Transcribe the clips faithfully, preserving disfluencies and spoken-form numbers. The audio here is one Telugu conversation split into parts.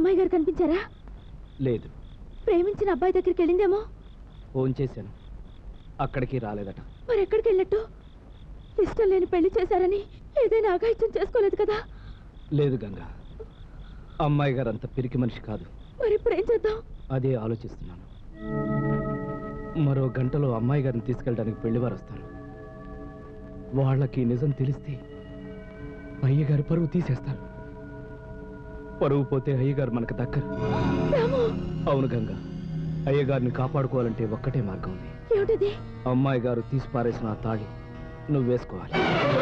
అమ్మాయి గారు కనిపించారా? లేదు. ప్రేమించిన అబ్బాయి దగ్గరికి వెళ్ళిందేమో. ఫోన్ చేశాను, అక్కడికి రాలేదట. మరి ఎక్కడికి వెళ్ళట్టు? ఇష్టం లేని పెళ్లి చేశారని ఏదైనా అఘాయిత్యం చేసుకోలేదు కదా? లేదు గంగా, అమ్మాయి గారు అంత పిరికి మనిషి కాదు. మరి ఇప్పుడు ఏం చేద్దాం? అదే ఆలోచిస్తున్నాను. మరో గంటలో అమ్మాయి గారిని తీసుకెళ్ళడానికి పెళ్లివారు వస్తారు. వాళ్ళకి నిజం తెలిస్తే అయ్యగారు పరువు తీసేస్తారు. పరువు పోతే అయ్యగారు మనకు దక్కరు. అవును గంగా, అయ్యగారిని కాపాడుకోవాలంటే ఒక్కటే మార్గం ఉంది. ఏమిటిది? అమ్మాయి గారు తీసి పారేసిన ఆ తాళి నువ్వు వేసుకోవాలి.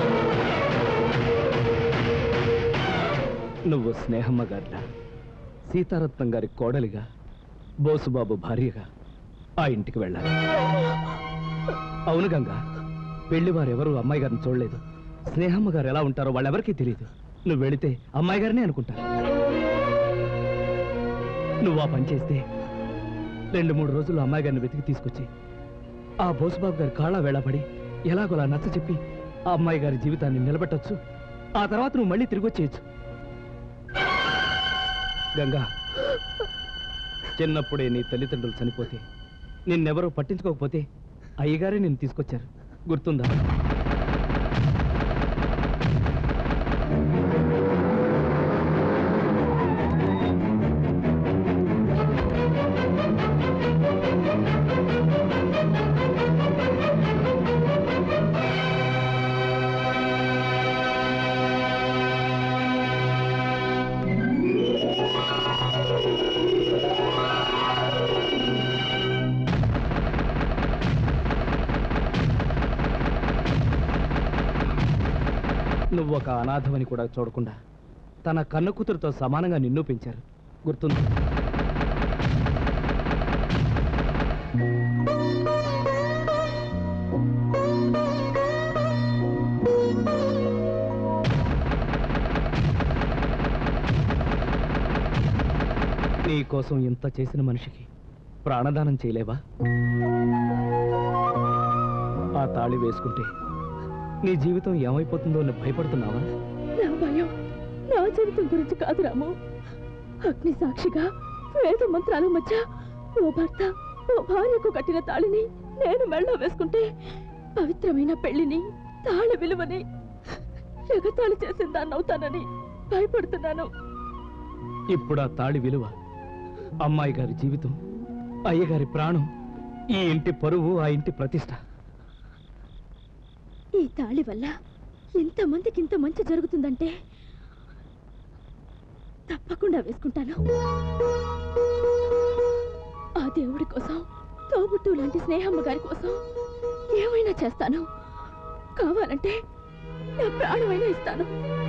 నువ్వు స్నేహమ్మ గారిలా, సీతారత్నం గారి కోడలిగా, బోసుబాబు భార్యగా ఆ ఇంటికి వెళ్ళాలి. అవును గంగా, పెళ్లి వారెవరూ అమ్మాయి గారిని చూడలేదు. స్నేహమ్మ గారు ఎలా ఉంటారో వాళ్ళెవరికీ తెలియదు. నువ్వు వెళితే అమ్మాయి గారినే అనుకుంటారు. నువ్వు ఆ పని చేస్తే రెండు మూడు రోజులు అమ్మాయి గారిని వెతికి తీసుకొచ్చి ఆ బోసుబాబు గారి కాళ్ళ వేళపడి ఎలాగోలా నచ్చ చెప్పి ఆ అమ్మాయి గారి జీవితాన్ని నిలబెట్టొచ్చు. ఆ తర్వాత నువ్వు మళ్ళీ తిరిగి వచ్చేయచ్చు. గంగా, చిన్నప్పుడే నీ తల్లిదండ్రులు చనిపోతే నిన్నెవరూ పట్టించుకోకపోతే అయ్యగారే నిన్ను తీసుకొచ్చారు, గుర్తుందా? నువ్వు ఒక అనాథమని కూడా చూడకుండా తన కన్న కూతురుతో సమానంగా నిన్ను పెంచారు, గుర్తుంది? నీ కోసం ఇంత చేసిన మనిషికి ప్రాణదానం చేయలేవా? ఆ తాళి వేసుకుంటే నీ జీవితం ఏమైపోతుందో అని భయపడుతున్నావా? నా భయం నా జీవితం గురించి కాదు రాము. అగ్ని సాక్షిగా వేద మంత్రాల మధ్య ఓ భర్త ఓ భార్యకు కట్టిన తాళిని నేను మెళ్ళో వేసుకుంటే పవిత్రమైన పెళ్లిని, తాళి విలువని ఎగతాళి చేసిన దాన్ని అవుతానని భయపడుతున్నాను. ఇప్పుడు ఆ తాళి విలువ, అమ్మాయి గారి జీవితం, అయ్యగారి ప్రాణం, ఈ ఇంటి పరువు, ఆ ఇంటి ప్రతిష్ట. ఈ తాళి వల్ల ఎంతమందికి ఇంత మంచి జరుగుతుందంటే తప్పకుండా వేసుకుంటాను. ఆ దేవుడి కోసం, తోబుట్టు లాంటి స్నేహమ్మ గారి కోసం ఏమైనా చేస్తాను. కావాలంటే నా ప్రాణమైనా ఇస్తాను.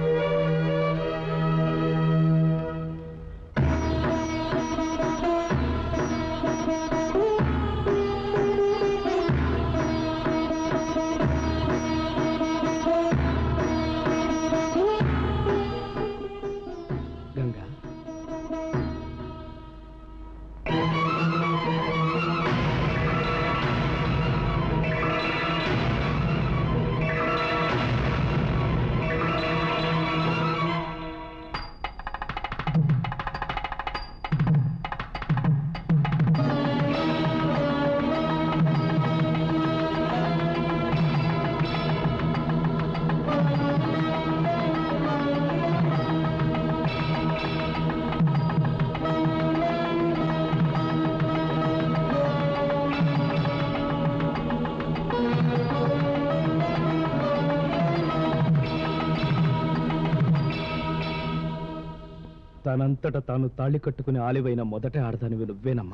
తనంతట తాను తాళి కట్టుకుని ఆలివైన మొదట ఆడదానివి నువ్వేనమ్మా.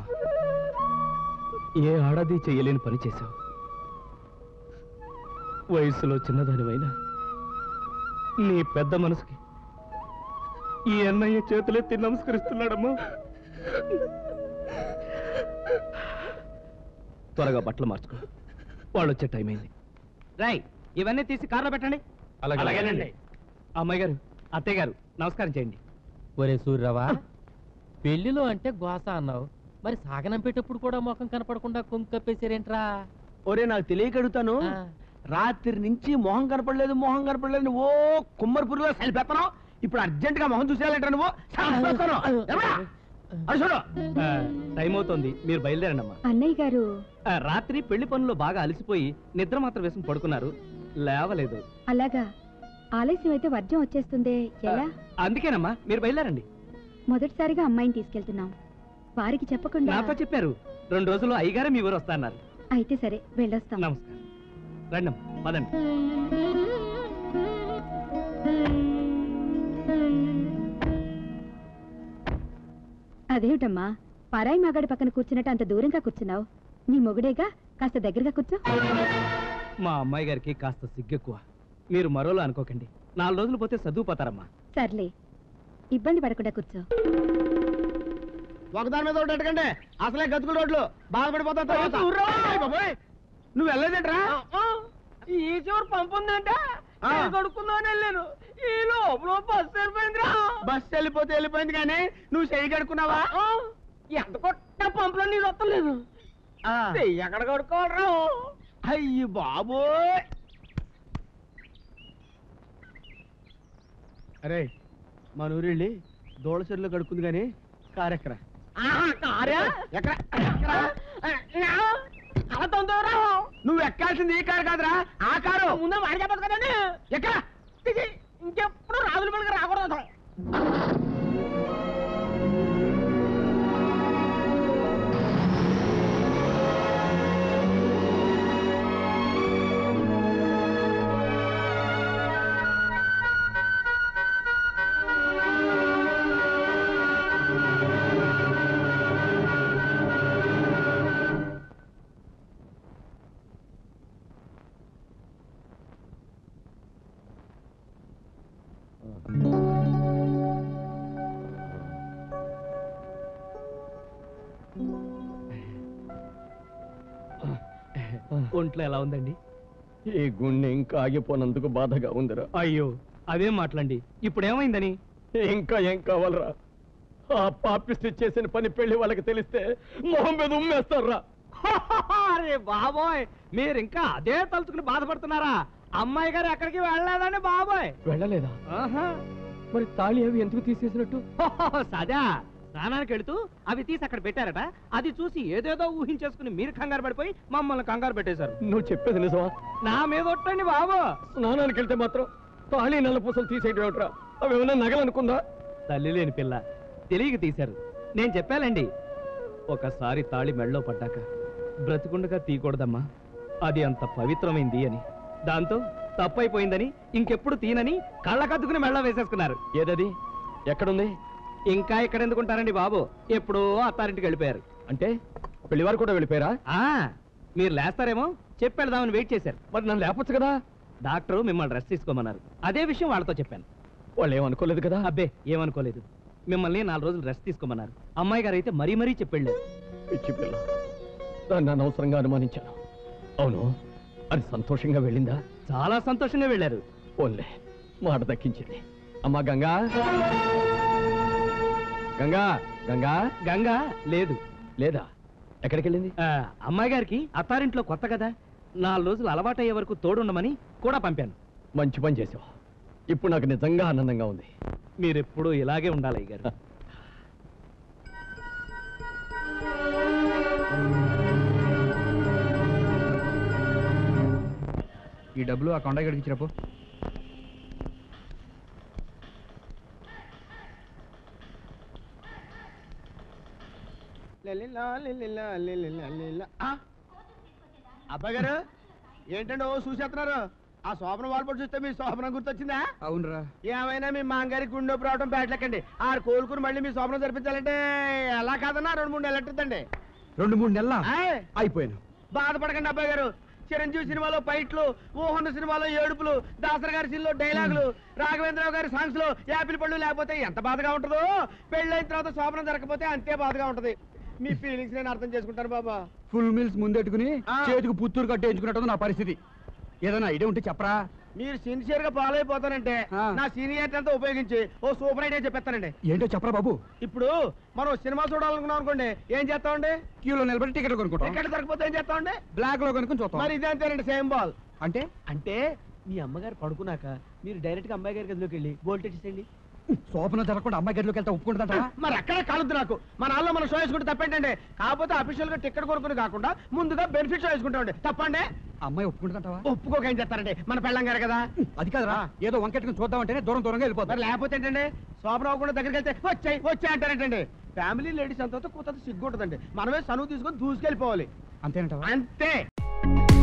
ఏ ఆడది చెయ్యలేని పని చేశావు. వయసులో చిన్నదానివైనా నీ పెద్ద మనసుకి ఈ అన్నయ్య చేతులెత్తి నమస్కరిస్తున్నాడమ్మా. త్వరగా బట్టలు మార్చుకో, వాళ్ళు వచ్చే టైం అయింది. రాయ్, ఇవన్నీ తీసి కార్లో పెట్టండి. అలాగేనండి. అమ్మాయి గారు, అత్తయ్య గారు, నమస్కారం చేయండి. ఒరే సూర్యరావా, పెళ్లిలో అంటే గోస అన్నావు, మరి సాగనంపేటప్పుడు కూడా ముఖం కనపడకుండా కొంగు కప్పేసారేంట్రా? ఒరే, నాకు తెలియక అడుగుతాను. రాత్రి నుంచి మొహం కనపడలేదు మొహం కనపడలేదు ఓ కుమ్మరిపురిలో సరిపెత్తనావు. ఇప్పుడు అర్జెంట్ గా మొహం చూసేయాలంటే నువ్వు చంపేస్తాను. ఎవరా? అటు చూడు. ఆ, టైం అవుతోంది, మీరు బయలుదేరండి అమ్మా. అన్నయ్య గారు ఆ, రాత్రి పెళ్లి పనుల్లో బాగా అలసిపోయి నిద్ర మాత్రం వేసుకుని పడుకున్నారు, లేవలేదు. అలాగా, ఆలస్యం అయితే వర్జం వచ్చేస్తుందే, ఎలా? అందుకేనమ్మా మీరు బయలుదేరండి. మొదటిసారిగా అమ్మాయిని తీసుకెళ్తున్నాం, వారికి చెప్పకుండా. నాతో చెప్పారు, రెండు రోజుల్లో అయ్యగారే మీ ఊరు వస్తా అన్నారు. అయితే సరే, వెళ్ళొస్తాం. నమస్కారం. రండమ్మా, పదండి. అదేమిటమ్మా, పరాయి మగాడి పక్కన కూర్చున్నట్టు అంత దూరంగా కూర్చున్నావు? నీ మొగుడేగా, కాస్త దగ్గరగా కూర్చో. మా అమ్మాయి గారికి కాస్త సిగ్గెక్కువ, మీరు మరోలా అనుకోకండి. నాలుగు రోజులు పోతే చదువుపోతారమ్మా. సర్లే, ఇబ్బంది పడకుండా కూర్చో. ఒకదాని మీద ఒకటి ఎట్టకండి, అసలే గతుకుల రోడ్లు, బాధపడిపోతా తర్వాత. నువ్వు వెళ్ళలేదంటరా? ఈ చివరి పంపుందంటే కడుక్కుందామని వెళ్ళాను, ఈ లోపల బస్సు వెళ్ళిపోయిందిరా. బస్సు వెళ్ళిపోతే వెళ్ళిపోయింది కానీ నువ్వు చెయ్యి కడుక్కున్నావా? ఎంత కొట్ట పంపులో నీళ్ళు వస్తలేదు, ఎక్కడ కడుక్కోవాలరా? అయ్యి బాబోయ్. అరే మన ఊరెళ్ళి దోళ చెరువులో కడుక్కుంది కానీ కారెక్కరా? కారా ఎక్కడ? అలా తొందరరా. నువ్వు ఎక్కాల్సింది ఈ కారు కాదురా, ఆ కారు. ముందే వాడి చెప్పదు కదండి. ఎక్కడ? ఇంకెప్పుడు రాజుల పనికి రాకూడదు. ఒంట్లో ఎలా ఉందండి? ఈ గుండె ఇంకా ఆగిపోనందుకు బాధగా ఉందిరా. అయ్యో అదేం మాట్లాడండి, ఇప్పుడు ఏమైందని? ఇంకా ఏం కావాలరా? ఆ పాపిస్ట్ చేసిన పని పెళ్లి వాళ్ళకి తెలిస్తే మొహం మీద ఉమ్మేస్తారా? అరే బాబోయ్, మీరు ఇంకా అదే తలుచుకుని బాధపడుతున్నారా? అమ్మాయి గారు ఎక్కడికి వెళ్ళలేదండి బాబోయ్. వెళ్ళలేదా? ఆహా. మరి తాళి అవి ఎందుకు తీసేసినట్టు? సదా స్నానానికి వెళుతూ అవి తీసి అక్కడ పెట్టారట. అది చూసి ఏదేదో ఊహించేసుకుని మీరు కంగారు పడిపోయి మమ్మల్ని కంగారు పెట్టేశారు. నువ్వు చెప్పేది నిజమా? నా మీద ఒట్టండి బాబు. స్నానానికి వెళ్తే మాత్రం తాళి నల్ల పూసలు తీసేయడం ఏమిట్రా? అవి ఏమన్నా నగలనుకుందా? తల్లి లేని పిల్ల, తెలియక తీశారు. నేను చెప్పాలండి, ఒకసారి తాళి మెళ్ళో పడ్డాక బ్రతికుండగా తీయకూడదమ్మా, అది అంత పవిత్రమైంది అని. దాంతో తప్పైపోయిందని ఇంకెప్పుడు తీనని కళ్ళకద్దుకుని మెళ్ళ వేసేసుకున్నారు. ఏదది? ఎక్కడుంది? ఇంకా ఇక్కడ ఎందుకుంటారండి బాబు, ఎప్పుడో అత్తారింటికి వెళ్ళిపోయారు. అంటే పెళ్లివారు కూడా వెళ్ళిపోయారా? ఆ మీరు లేస్తారేమో చెప్పి వెళ్దామని వెయిట్ చేశారు. మరి నన్ను లేపొచ్చు కదా. డాక్టరు మిమ్మల్ని రెస్ట్ తీసుకోమన్నారు. అదే విషయం వాళ్ళతో చెప్పాను. వాళ్ళు ఏమనుకోలేదు కదా? అబ్బే ఏమనుకోలేదు, మిమ్మల్ని నాలుగు రోజులు రెస్ట్ తీసుకోమన్నారు. అమ్మాయి గారు అయితే మరీ మరీ చెప్పెళ్ళారు. పిచ్చి పిల్ల, దాన్ని అనవసరంగా అనుమానించాను. అవును, అది సంతోషంగా వెళ్ళిందా? చాలా సంతోషంగా వెళ్ళారు. ఓన్లే మాట దక్కించింది. అమ్మా గంగా, గంగా, గంగా, గంగా లేదు. లేదా? ఎక్కడికి వెళ్ళింది? ఆ, అమ్మాయి గారికి అత్తారింట్లో కొత్త కదా, నాలుగు రోజులు అలవాటయ్యే వరకు తోడుండమని కూడా పంపాను. మంచి పని చేసావు. ఇప్పుడు నాకు నిజంగా ఆనందంగా ఉంది. మీరెప్పుడు ఇలాగే ఉండాలి గారు. ఈ డబ్బులు ఆ కొండ గడికి ఇచ్చినప్పు. అబ్బాయి గారు ఏంటండి ఓ చూసేస్తున్నారు? ఆ శోభన వాల్పడి చూస్తే మీ శోభనం గుర్తొచ్చిందా? అవునరా. ఏమైనా మీ మాంగారికి గుండె రావడం బ్యాట్లెక్కండి. ఆరు కోలుకుని మళ్ళీ మీ శోభనం జరిపించాలంటే ఎలా కాదన్నా రెండు మూడు నెలలు ఎట్టుందండి. రెండు మూడు నెలల అయిపోయాను. బాధపడకండి అబ్బాయి గారు. చిరంజీవి సినిమాలో ఫైట్లు, ఊహన్న సినిమాలో ఏడుపులు, దాసరి గారి సినిమాలో డైలాగులు, రాఘవేంద్రరావు గారి సాంగ్స్ లో యాపిల్ పళ్ళు లేకపోతే ఎంత బాధగా ఉంటుందో, పెళ్ళైన తర్వాత శోభనం జరగకపోతే అంతే బాధగా ఉంటది. మీ ఫీలింగ్స్ నేను అర్థం చేసుకుంటాను బాబా. ఫుల్ మీల్స్ ముందెట్టుకుని చేతికి పుత్తూరు కట్టేయించుకున్నట్టు నా పరిస్థితి. ఏదైనా ఐడియా ఉంటే చెప్పరా? మీరు సిన్సియర్ గా ఫాలో అయిపోతానంటే నా సీనియర్ అంతా ఉపయోగించి ఓ సూపర్ ఐడియా చెప్పేస్తానండి. ఏంటో చెప్పరా బాబు. ఇప్పుడు మనం సినిమా చూడాలనుకున్నాం అనుకోండి, ఏం చేస్తామండి? క్యూలో నిలబడి టికెట్ కొనుక్కుంటాం. టికెట్ దొరకపోతే ఏం చేస్తామండి? బ్లాక్ లో కొనుక్కొని చూస్తాం. మరి ఇదే అంతేనండి, సేమ్ బాల్. అంటే అంటే మీ అమ్మగారు పడుకున్నాక మీరు డైరెక్ట్ గా అమ్మాయి గారి గదిలోకి వెళ్ళి బోల్ట్ చేసేయండి. శోభన జరగకుండా అమ్మాయి గదిలోకి వెళ్తా ఒప్పుకుంటుందంట. మరి అక్కడే కాలద్దు నాకు. మన వాళ్ళు మనం షో వేసుకుంటే తప్పేంటండి? కాకపోతే అఫీషియల్ గా టికెట్ కొనుక్కుని కాకుండా ముందుగా బెనిఫిట్ షో వేసుకుంటామండి. తప్పండి? అమ్మాయి ఒప్పుకుంటుందంటావా? ఒప్పుకోక ఏం చేస్తారండి, మన పెళ్ళం గారు కదా. అది కాదురా, ఏదో వంకెట్టుకుని చూద్దామంటేనే దూరం దూరంగా వెళ్ళిపోతారు. మరి లేకపోతే ఏంటండి, శోభన అవ్వకుండా దగ్గరికి వెళ్తే వచ్చాయి వచ్చాయి అంటారేంటండి? ఫ్యామిలీ లేడీస్ అంతా కూత సిగ్గుంటుందండి. మనమే సనువు తీసుకొని దూసుకెళ్ళిపోవాలి. అంతేనంటావా? అంతే.